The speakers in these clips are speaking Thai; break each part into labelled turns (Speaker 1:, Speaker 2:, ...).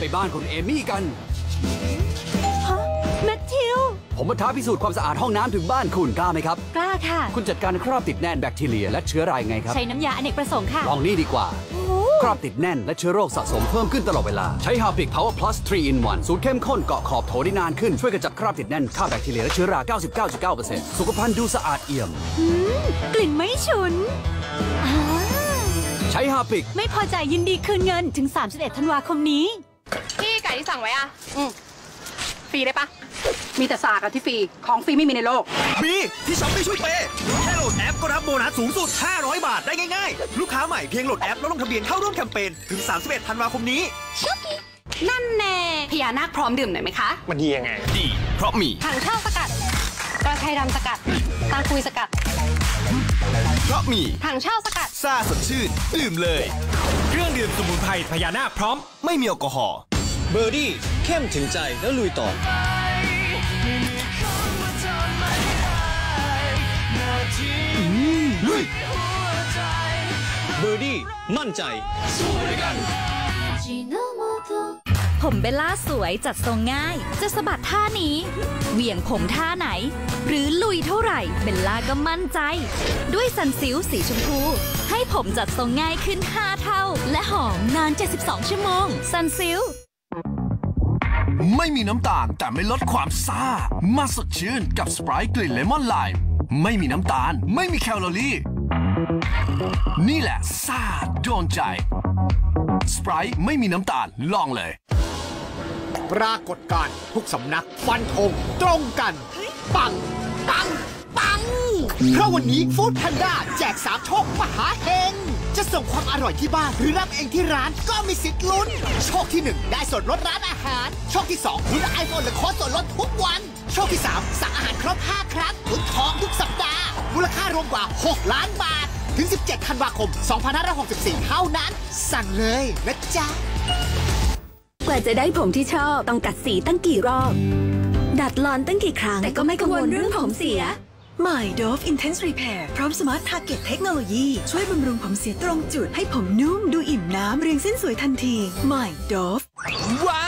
Speaker 1: ไปบ้านคุณเอมี่กัน
Speaker 2: แมทธิว
Speaker 1: ผมมาท้าพิสูจน์ความสะอาดห้องน้ำถึงบ้านคุณกล้าไหมครับ
Speaker 2: กล้าค่ะ
Speaker 1: คุณจัดการคราบติดแน่นแบคทีเรียและเชื้อราไงครับ
Speaker 2: ใช้น้ำยาอเนกประสงค์ค่ะ
Speaker 1: ลองนี่ดีกว่าคราบติดแน่นและเชื้อโรคสะสมเพิ่มขึ้นตลอดเวลาใช้ฮาร์พิก Power Plus 3 in 1 สูตรเข้มข้นเกาะขอบโถได้นานขึ้นช่วยกระจัดคราบติดแน่นฆ่าแบคทีเรียและเชื้อรา 99.9% สุขภัณฑ์ดูสะอาดเอี่ยม
Speaker 2: กลิ่นไม่ฉุน
Speaker 1: ใช้ฮาร์พิก
Speaker 2: ไม่พอใจยินดีคืนเงินถึง31 ธันวาคมนี้
Speaker 3: พี่ไก่ที่สั่งไว้อะฟรีได้ปะ
Speaker 4: มีแต่สากที่ฟรีของฟรีไม่มีในโลก
Speaker 5: มีที่ช็อปปี้ช่วยเปย์แค่โหลดแอปก็รับโบนัสสูงสุด500 บาทได้ง่ายๆลูกค้าใหม่เพียงโหลดแอปแล้วลงทะเบียนเข้าร่วมแคมเปญถึง31 ธันวาคมนี้
Speaker 3: นั่นแน่พญานาคพร้อมดื่มหน่อยไหมคะ
Speaker 5: มันดียังไงดีเพราะมี
Speaker 3: ถังเช่าสกัดกระชายดำสกัดตาคุยสกัด
Speaker 5: เพราะมี
Speaker 3: ถังเช่าสกัด
Speaker 5: ซ่าสดชื่นดื่มเลยเครื่องดื่มสมุนไพรพญานาคพร้อมไม่มีแอลกอฮอล์เบอร์ดี้เข้มถึงใจแล้วลุยต่อลุยเบอร์ดี้มั่นใจสู้ด้วยกัน
Speaker 2: ผมเบลล่าสวยจัดทรงง่ายจะสะบัดท่านี้เหวี่ยงผมท่าไหนหรือลุยเท่าไหร่เบลล่าก็มั่นใจด้วยซันซิลสีชมพูให้ผมจัดทรงง่ายขึ้น5 เท่าและหอมนาน72 ชั่วโมงซันซิล
Speaker 6: ไม่มีน้ำตาลแต่ไม่ลดความซ่ามาสดชื่นกับสไปร์กลิ่นเลมอนไลม์ไม่มีน้ำตาลไม่มีแคลอรี่นี่แหละซ่าโดนใจสไปร์ไม่มีน้ำตาลลองเลย
Speaker 7: ปรากฏการณ์ทุกสำนักฟันธงตรงกันปังปังปังเพราะวันนี้ฟู้ดแพนด้าแจก3 โชคมหาเฮงจะส่งความอร่อยที่บ้านหรือรับเองที่ร้านก็มีสิทธิ์ลุ้นโชคที่1ได้ส่วนลดร้านอาหารโชคที่2ลุ้นไอโฟนหรือโค้ดส่วนลดทุกวันโชคที่3สั่งอาหารครบ5 ครั้งลุ้นทองทุกสัปดาห์มูลค่ารวมกว่า6 ล้านบาทถึง17 ธันวาคม 2564 เท่านั้นสั่งเลยนะจ๊ะ
Speaker 2: กว่าจะได้ผมที่ชอบต้องกัดสีตั้งกี่รอบดัดลอนตั้งกี่ครั้งแต่ก็ไม่กังวลเรื่องผมเสีย
Speaker 8: ใหม่ Dove Intense Repair พร้อม Smart Target เทคโนโลยีช่วยบำรุงผมเสียตรงจุดให้ผมนุ่มดูอิ่มน้ำเรียงเส้นสวยทันทีใหม่ Dove
Speaker 5: ว้าว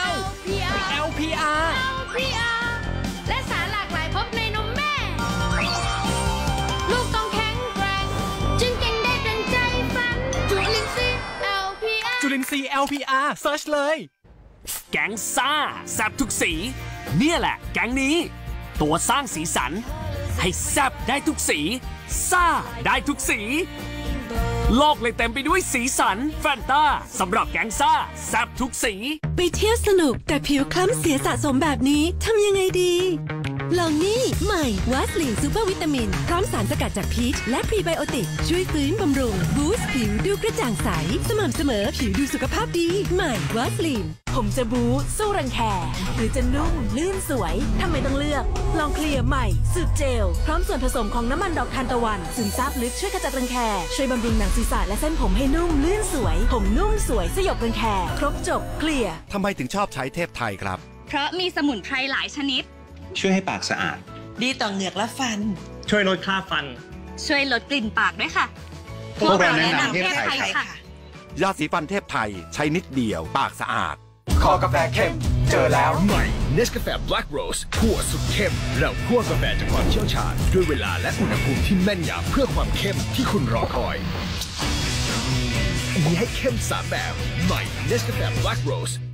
Speaker 5: LPR
Speaker 3: และสารหลากหลายพบในนมแม่ลูกต้องแข็งแกร่งจึงเก่งได้ดังใจฝันจุลินทรีย์ LPR
Speaker 5: จุลินทรีย์ LPR เซิร์ชเลยแก๊งซ่าแซ่บทุกสีเนี่ยแหละแก๊งนี้ตัวสร้างสีสันให้แซ่บได้ทุกสีซ่าได้ทุกสีโลกเลยเต็มไปด้วยสีสันแฟนตาสำหรับแก๊งซ่าแซ่บทุกสี
Speaker 8: ไปเที่ยวสนุกแต่ผิวคล้ำเสียสะสมแบบนี้ทำยังไงดีลองนี่ใหม่วัสลีนซูเปอร์วิตามินพร้อมสารสกัดจากพีชและพรีไบโอติกช่วยฟื้นบำรุงบูสต์ผิวดูกระจ่างใสสม่ำเสมอผิวดูสุขภาพดีใหม่วัสลีนผมจะบูสู้รังแคหรือจะนุ่มลื่นสวยทำไมต้องเลือกลองเคลียร์ใหม่สูตรเจลพร้อมส่วนผสมของน้ำมันดอกทานตะวันซึมซาบลึกช่วยขจัดรังแคช่วยบำรุงหนังศีรษะและเส้นผมให้นุ่มลื่นสวยผมนุ่มสวยสยบรังแคครบจบเคลียร์
Speaker 7: ทำไมถึงชอบใช้เทพไทยครับ
Speaker 3: เพราะมีสมุนไพรหลายชนิด
Speaker 9: ช่วยให้ปากสะอาด
Speaker 8: ดีต่อเหงือกและฟัน
Speaker 9: ช่วยลดคราบฟัน
Speaker 3: ช่วยลดกลิ่นปากด้วยค่ะ
Speaker 9: พวกเราแนะนำเทพไทยค่ะ
Speaker 7: ยาสีฟันเทพไทยใช้นิดเดียวปากสะอาด
Speaker 5: คอกาแฟเข้มเจอแล้วใหม่ Nescafe Black Rose คั่วสุดเข้มเราคั่วกาแฟจากความเชี่ยวชาญด้วยเวลาและอุณหภูมิที่แม่นยำเพื่อความเข้มที่คุณรอคอยมีให้เข้ม3 แบบใหม่ Nescafe Black Rose